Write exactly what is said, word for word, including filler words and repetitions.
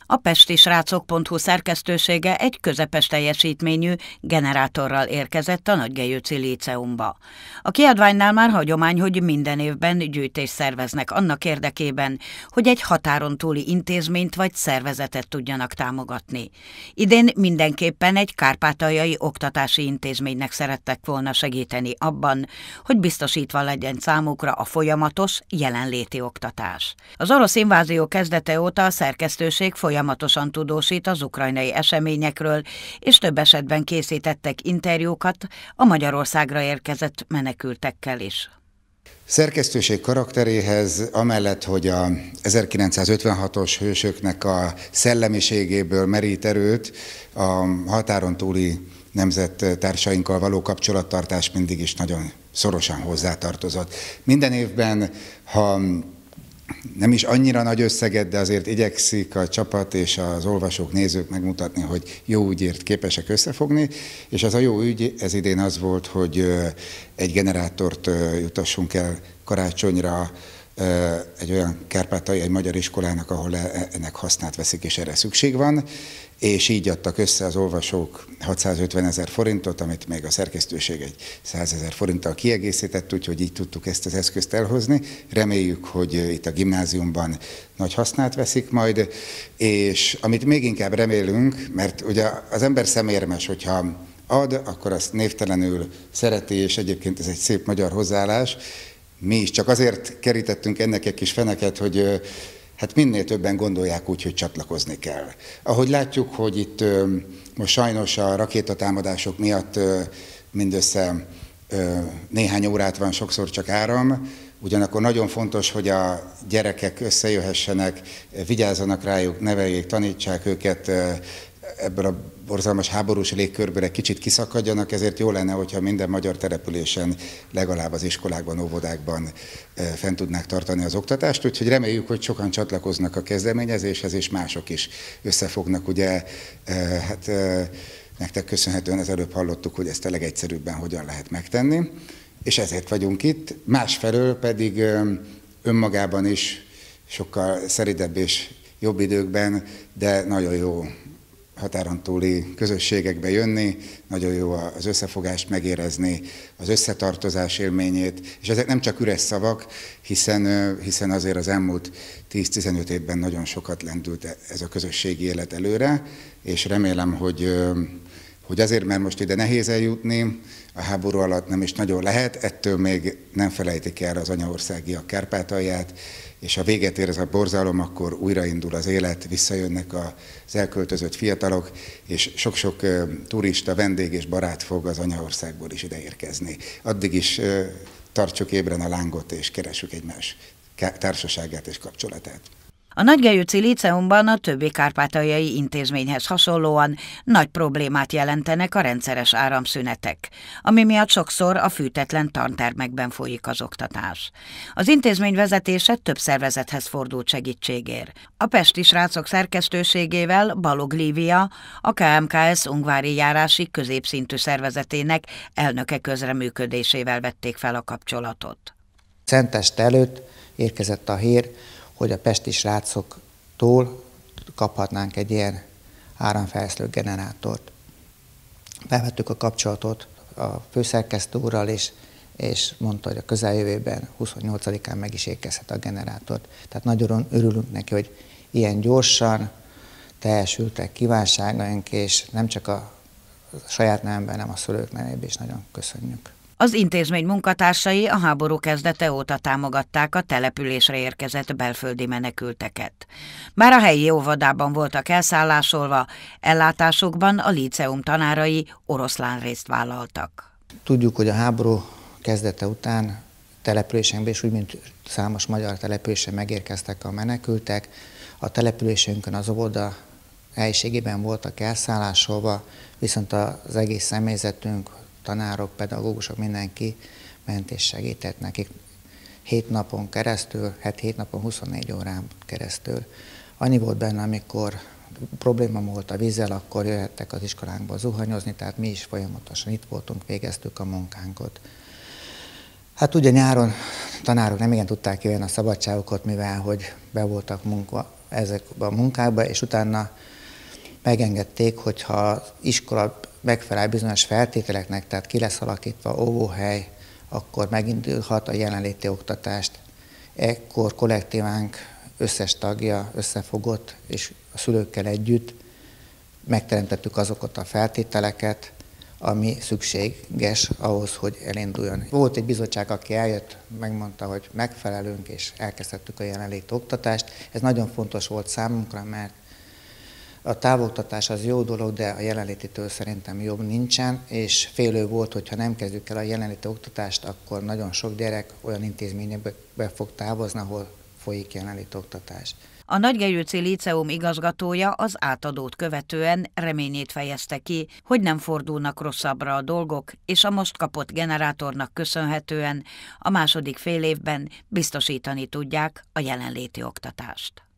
A pestisrácok pont hu szerkesztősége egy közepes teljesítményű generátorral érkezett a Nagygelyőci Líceumba. A kiadványnál már hagyomány, hogy minden évben gyűjtést szerveznek annak érdekében, hogy egy határon túli intézményt vagy szervezetet tudjanak támogatni. Idén mindenképpen egy kárpátaljai oktatási intézménynek szerettek volna segíteni abban, hogy biztosítva legyen számukra a folyamatos jelenléti oktatás. Az orosz invázió kezdete óta a szerkesztőség folyamatosan tudósít az ukrajnai eseményekről, és több esetben készítettek interjúkat a Magyarországra érkezett menekültekkel is. Szerkesztőség karakteréhez, amellett, hogy a ezerkilencszázötvenhatos hősöknek a szellemiségéből merít erőt, a határon túli nemzettársainkkal való kapcsolattartás mindig is nagyon szorosan hozzátartozott. Minden évben, ha nem is annyira nagy összeget, de azért igyekszik a csapat és az olvasók, nézők megmutatni, hogy jó ügyért képesek összefogni, és az a jó ügy, ez idén az volt, hogy egy generátort jutassunk el karácsonyra egy olyan kárpátaljai magyar iskolának, ahol ennek hasznát veszik, és erre szükség van, és így adtak össze az olvasók hatszázötvenezer forintot, amit még a szerkesztőség egy százezer forinttal kiegészített, úgyhogy így tudtuk ezt az eszközt elhozni. Reméljük, hogy itt a gimnáziumban nagy hasznát veszik majd, és amit még inkább remélünk, mert ugye az ember szemérmes, hogyha ad, akkor azt névtelenül szereti, és egyébként ez egy szép magyar hozzáállás. Mi is csak azért kerítettünk ennek egy kis feneket, hogy hát minél többen gondolják úgy, hogy csatlakozni kell. Ahogy látjuk, hogy itt most sajnos a rakétatámadások miatt mindössze néhány órát van sokszor csak áram, ugyanakkor nagyon fontos, hogy a gyerekek összejöhessenek, vigyázzanak rájuk, neveljék, tanítsák őket, ebből a borzalmas háborús légkörből egy kicsit kiszakadjanak, ezért jó lenne, hogyha minden magyar településen, legalább az iskolákban, óvodákban fent tudnák tartani az oktatást, úgyhogy reméljük, hogy sokan csatlakoznak a kezdeményezéshez, és mások is összefognak. Ugye, hát nektek köszönhetően az előbb hallottuk, hogy ezt a legegyszerűbben hogyan lehet megtenni, és ezért vagyunk itt. Másfelől pedig önmagában is sokkal szeridebb és jobb időkben, de nagyon jó határon túli közösségekbe jönni, nagyon jó az összefogást megérezni, az összetartozás élményét, és ezek nem csak üres szavak, hiszen, hiszen azért az elmúlt tíz-tizenöt évben nagyon sokat lendült ez a közösségi élet előre, és remélem, hogy, hogy azért, mert most ide nehéz eljutni, a háború alatt nem is nagyon lehet, ettől még nem felejtik el az anyaországiak Kárpátalját, és ha véget ér ez a borzalom, akkor újraindul az élet, visszajönnek az elköltözött fiatalok, és sok-sok turista, vendég és barát fog az anyaországból is ide érkezni. Addig is tartsuk ébren a lángot, és keressük egymás társaságát és kapcsolatát. A Nagygelyőci Líceumban a többi kárpátaljai intézményhez hasonlóan nagy problémát jelentenek a rendszeres áramszünetek, ami miatt sokszor a fűtetlen tantermekben folyik az oktatás. Az intézmény vezetése több szervezethez fordult segítségért. A pestisrácok szerkesztőségével Balog Lívia, a ká em ká es ungvári járási középszintű szervezetének elnöke közreműködésével vették fel a kapcsolatot. Szenteste előtt érkezett a hír, hogy a pestisrácoktól kaphatnánk egy ilyen áramfelhőző generátort. Bevettük a kapcsolatot a főszerkesztő úrral, és, és mondta, hogy a közeljövőben huszonnyolcadikán meg is érkezhet a generátort. Tehát nagyon örülünk neki, hogy ilyen gyorsan teljesültek kívánságaink, és nem csak a saját nevemben, hanem a szülők nevében is nagyon köszönjük. Az intézmény munkatársai a háború kezdete óta támogatták a településre érkezett belföldi menekülteket. Bár a helyi óvodában voltak elszállásolva, ellátásokban a líceum tanárai oroszlán részt vállaltak. Tudjuk, hogy a háború kezdete után településenkben is úgy, mint számos magyar településen megérkeztek a menekültek. A településünkön az óvoda helyiségében voltak elszállásolva, viszont az egész személyzetünk, tanárok, pedagógusok, mindenki ment és segített nekik hét napon keresztül, hát hét napon huszonnégy órán keresztül. Annyi volt benne, amikor probléma volt a vízzel, akkor jöhettek az iskolánkba zuhanyozni, tehát mi is folyamatosan itt voltunk, végeztük a munkánkat. Hát ugye nyáron tanárok nem igen tudták kivenni a szabadságokat, mivel hogy be voltak munka, ezekbe a munkákba, és utána megengedték, hogyha az iskola megfelel bizonyos feltételeknek, tehát ki lesz alakítva óvóhely, akkor megindulhat a jelenléti oktatást. Ekkor kollektívánk összes tagja összefogott, és a szülőkkel együtt megteremtettük azokat a feltételeket, ami szükséges ahhoz, hogy elinduljon. Volt egy bizottság, aki eljött, megmondta, hogy megfelelünk, és elkezdhettük a jelenléti oktatást. Ez nagyon fontos volt számunkra, mert a távoktatás az jó dolog, de a jelenlétitől szerintem jobb nincsen, és félő volt, hogy ha nem kezdjük el a jelenléti oktatást, akkor nagyon sok gyerek olyan intézményekbe fog távozni, ahol folyik jelenléti oktatás. A Nagygelyőci Líceum igazgatója az átadót követően reményét fejezte ki, hogy nem fordulnak rosszabbra a dolgok, és a most kapott generátornak köszönhetően a második fél évben biztosítani tudják a jelenléti oktatást.